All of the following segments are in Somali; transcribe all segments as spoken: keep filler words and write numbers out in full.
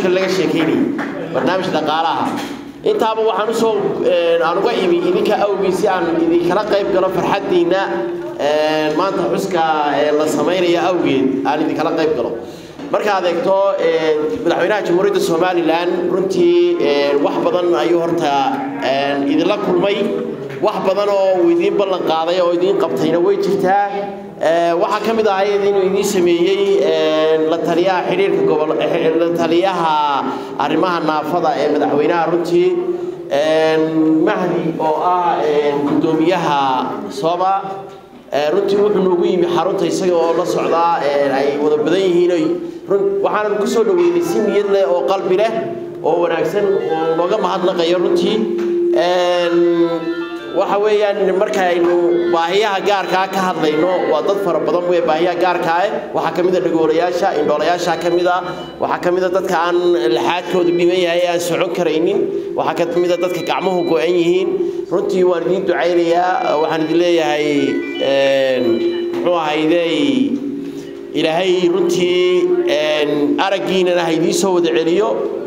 laga sheekeynay barnaamij dhaqaalaha intaaba waxaan u soo aan uga imi idinka awgiisi aan idin kala qayb galo farxadiina maanta xuska la sameeyo awgeed aan idin kala qayb galo marka aad eegto madaxweynaha jamhuuriyadda Soomaaliland runtii wax badan ayuu horta idin la kulmay wax badan oo idin ballan qaaday oo idin qabtayna way jirtaa waxa kamid ah inuu idin sameeyay la taliyaha xiriirka gobol la taliyaha arrimaha naafada ee madaxweynaha runtii mahdi oo ah gudoomiyaha Sooba runtii wuxuu noogu yimi xarunta isaga oo la socda ay wada badan yihiin waxaan ku soo dhaweynay si niyad leh oo qalbi leh oo wanaagsan oo looga mahadnaqayo runtii waxa weeyaan marka aynu baahiyaha gaarka ah ka hadlayno waa dad fara badan way baahiyaha gaarka ah waxa kamid ah dhagoolayaasha indhoolayaasha kamid ah waxa kamid ah dadka aan laxaadkoodu dhiman yahay aan socon kareynin waxa kamid ah dadka gacmuhu go'an yihiin runtii waan idin ducaynayaa waxaan idin leeyahay een muxuu ahayday ilaahay runtii een aragiina ha idin soo wada celiyo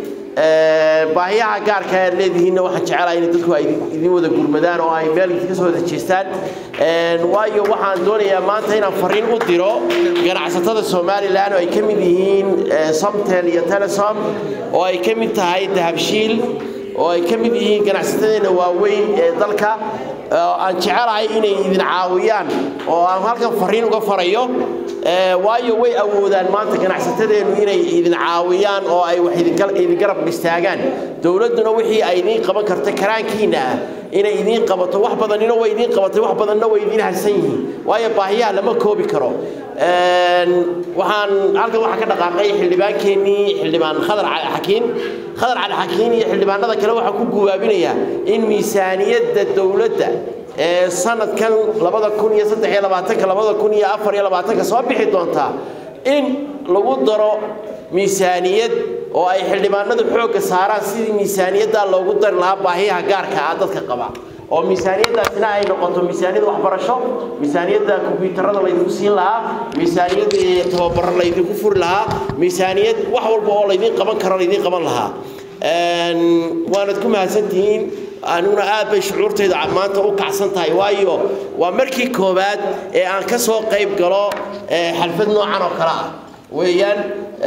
baahiyaha gaarka ah leedihiin waxaan jecelahay in dadku ay idin wada gurmadaan oo ay meel ka soo wada jeestaan een waayo waxaan doonayaa maanta inaan fariin u diro ganacsatada Soomaaliland oo ay ka mid yihiin Somtel iyo Telesom oo ay ka mid tahay Dahabshiil oo ay ka mid yihiin ganacsatada waaweyn ee dalka aan jecelahay inay idin caawiyaan oo aan halkan fariin uga farayo waayo way awoodaan maanta ganacsatada inay idin caawiyaan oo ay wax idin garab istaagaan dawladuna wixii ay idin qaban karto karaankiina inay idin qabato wax badan inoo way idin qabatay wax badanna way idin halsan yihiin waayo baahiyaha lama koobi karo een waxaan halkan waxa ka dhaqaaqay xildhibaankeenii xildhibaan Khadar Cali Xakiin Khadar Cali Xakiin iyo xildhibaanada kale waxa ku guwaabinaya in miisaaniyadda dawladda ee sanadkan laba kun iyo saddex iyo labaatan laba kun iyo afar iyo labaatan soo bixi doonta in lagu daro miisaaniyad oo ay xildhibaanadu xoog saaraan sidii miisaaniyadda loogu dar lahaa baahiyaha gaarka ah dadka qaba oo miisaaniyaddaasina ay noqoto miisaaniyad waxbarasho miisaaniyadda kombiyuutarada la idin siin lahaa miisaaniyadda tababar la idin ku furi lahaa miisaaniyad wax walba oo la idin qaban karo la idin qaban lahaa een waanad ku mahadsantihiin anuna aad bay shucuurtayda maanta u kacsan tahay waayo waa markii koobaad ee aan ka soo qayb galo xalfad noocan oo kala ah weeyaan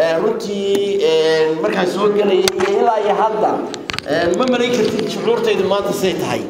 runtii markaan soo galay ilaa iyo hadda ma marayn kartid shucuurtayda maanta say tahay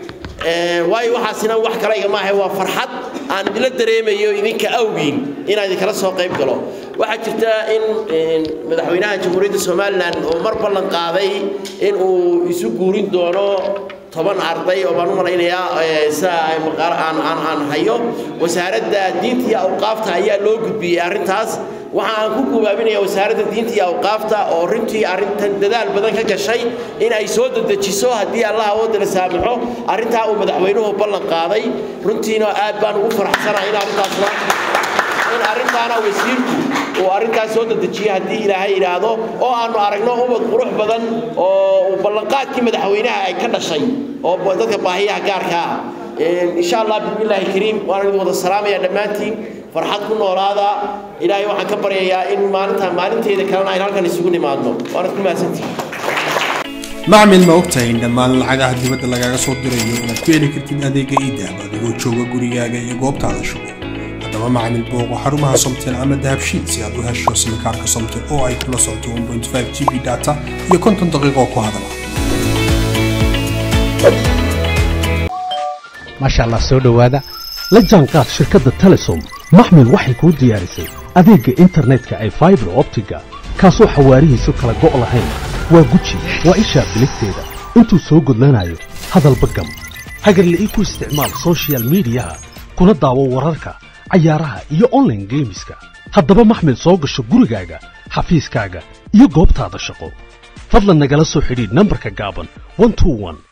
waayo waxaasina wax kale iga maahay waa farxad aan idila dareemayo idinka awgiin inaan idin kala soo qayb galo waxa jirta in madaxweynaha jamhuuriyadda Soomaaliland oo mar ballan qaaday in uu isu guurin doono toban arday oo baan u malaynayaa saa maqaar aan aan aan hayo wasaaradda diinta iyo awqaafta ayaa loo gudbiyay arrintaas waxaan ku guubaabinayaa wasaaradda diinta iyo awqaafta oo runtii arrintan dadaal badan ka gashay in ay soo dedejiso hadii Allah awood la saamaxo arrinta uu madaxweynuhu ballan qaaday runtiina aad baan ugu faraxsanahay in arrintaas in arrintaana wasiirku oo arrintaas soo dedejiyo hadii Ilaahay yiraahdo oo aanu aragno ubad qurux badan oo ballanqaadkii madaxweynaha ay ka dhashay oo dadka baahiyaha gaarka ah insha Allah billahi kariim waan idin wada salaamaya dhamaantiin farxad ku noolaada Ilaahay waxaan ka baryayaa in maalinta maalinteeda kalena ay halkan isugu nimaadno waan ku mahadsantihiin macmiil ma ogtahay in dhammaan lacagaha dibadda lagaga soo dirayo inaad ku heli kartid adeega e-dahab adigoo jooga gurigaaga iyo goobtaada shaqo haddaba macmiil booqo xarumaha Somtel ama Dahabshiil si aad u hesho simkaarka Somtel oo ay kula socoto one point five G B data iyo konton daqiiqo ku hadala masha Allah soo dhawaada la jaanqaad shirkadda Telesom maxmil waxay ku diyaarisay adeega internetka ay fiber optiga kaasoo xawaarihiisu kala go' lahayn waa guji waa isha biligteeda intuu soo gudlanayo hadalba gam hagarle ku isticmaal social media kuna daawo wararka ciyaaraha iyo online gameska haddaba maxmil soo gasho gurigaaga xafiiskaaga iyo goobtaada shaqo fadlan nagala soo xidhiidh nambarka gaaban one two one